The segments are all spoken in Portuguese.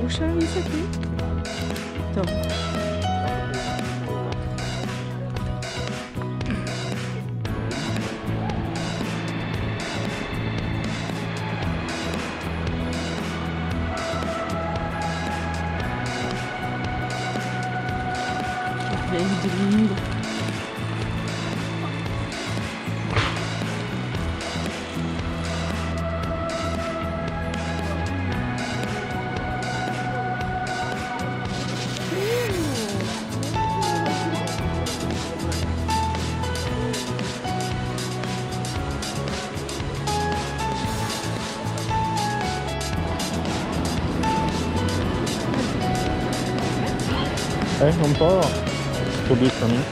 puxa isso aqui. Então. Verde lindo. Vamos só subir esse caminho.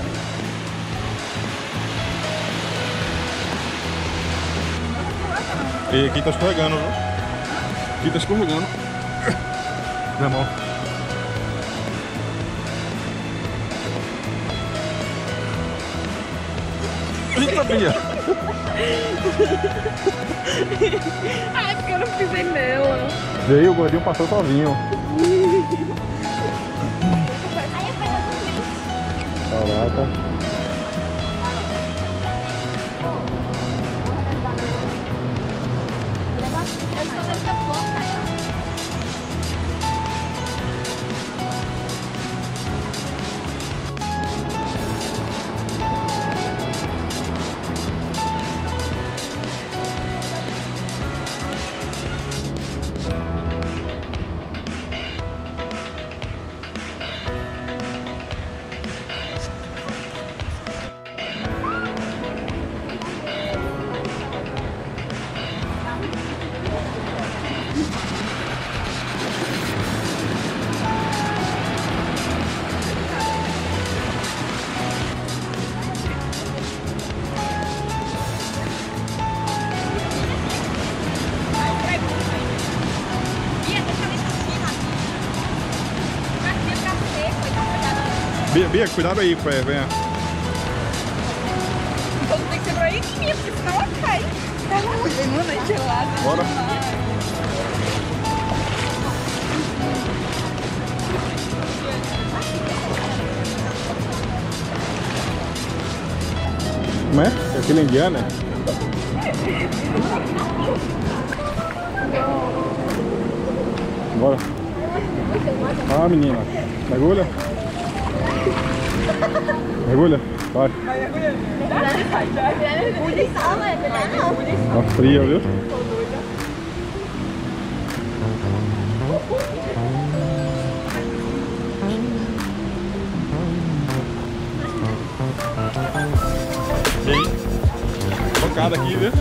E aqui tá escorregando, viu? Aqui tá escorregando. Minha mão. Eita, Bia! Ai, porque eu não pisei nela. Veio, o gordinho passou sozinho. Caraca. Bia, cuidado aí, pé, venha. Então tem que ser pra isso mesmo, porque senão ela cai. Mano, é gelada. Bora. Como é? Aquele indiano, né? Bora. Ah, menina. Mergulha. Mergulha. Vai. Tá fria, viu? Focada aqui, viu?